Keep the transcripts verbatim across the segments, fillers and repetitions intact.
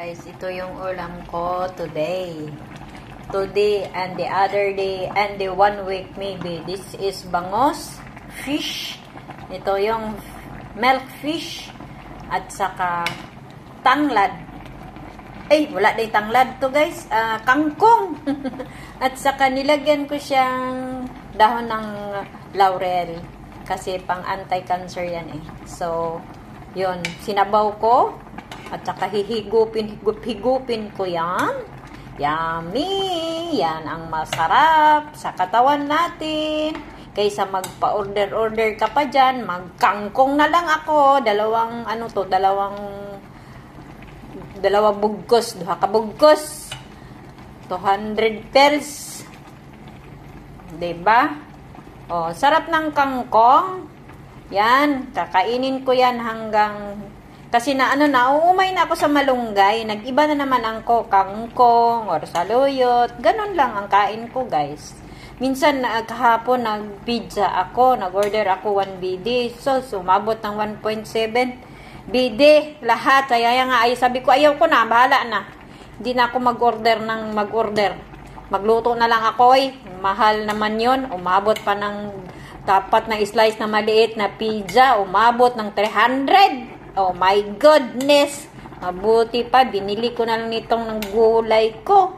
Guys, ito yung ulam ko today. Today and the other day and the one week maybe. This is bangos, fish. Ito yung milk fish at saka tanglad. Ay, wala na tanglad to guys. Uh, kangkong. At saka nilagyan ko siyang dahon ng laurel. Kasi pang anti-cancer yan eh. So, yun. Sinabaw ko. At saka hihigupin, higup-higupin ko yan. Yummy! Yan ang masarap sa katawan natin. Kaysa magpa-order-order ka pa dyan, magkangkong na lang ako. Dalawang, ano to, dalawang, dalawang bugkos, duha ka bugkos. two hundred pesos. Diba? O, sarap ng kangkong. Yan, kakainin ko yan hanggang kasi na ano na, uumay na ako sa malunggay. Nag-iba na naman ang ko, kangkong or saluyot. Ganon lang ang kain ko, guys. Minsan, uh, kahapon, nag-pizza ako. Nag-order ako one B D. So, sumabot ng one point seven B D. Lahat. Kaya nga, ay, sabi ko, ayaw ko na. Bahala na. Hindi na ako mag-order ng mag-order. Magluto na lang ako, eh. Mahal naman yon. Umabot pa ng tapat na slice na maliit na pizza. Umabot ng three hundred. Oh my goodness! Mabuti pa, binili ko na lang nitong ng gulay ko.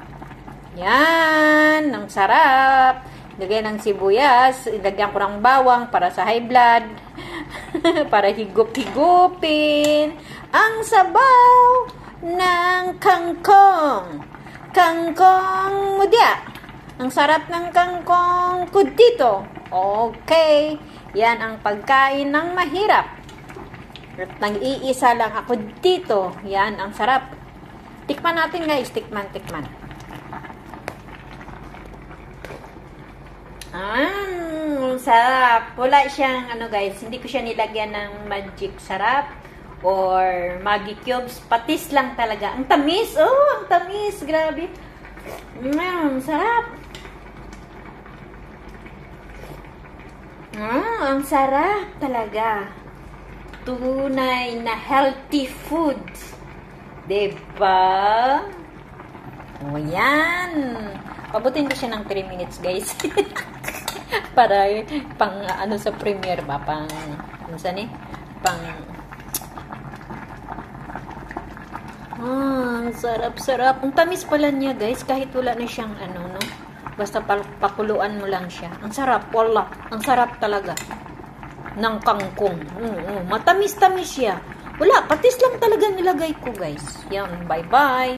Yan, ang sarap. Lagyan ng sibuyas, ilagyan ko ng bawang para sa high blood. Para higup-higupin ang sabaw ng kangkong. Kangkong mudya. Ang sarap ng kangkong kudito. Okay, yan ang pagkain ng mahirap. Nag-iisa lang ako dito. Yan, ang sarap. Tikman natin guys. Tikman, tikman. Ah, sarap. Wala siyang, ano guys, hindi ko siya nilagyan ng magic sarap or Maggi cubes. Patis lang talaga. Ang tamis. Oh, ang tamis. Grabe. Mm, sarap. Ah, ang sarap talaga. Tunay na healthy food. Diba? O yan. Pabutin ko siya ng three minutes, guys. Para pang ano sa premiere ba? Pang, ano saan eh? Pang, ah, sarap-sarap. Ang tamis pala niya, guys. Kahit wala na siyang ano, no? Basta pakuluan mo lang siya. Ang sarap, wala. Ang sarap talaga. Ng kangkong. Mm, mm. Matamis-tamis siya. Wala, patis lang talaga nilagay ko, guys. Yan, bye-bye.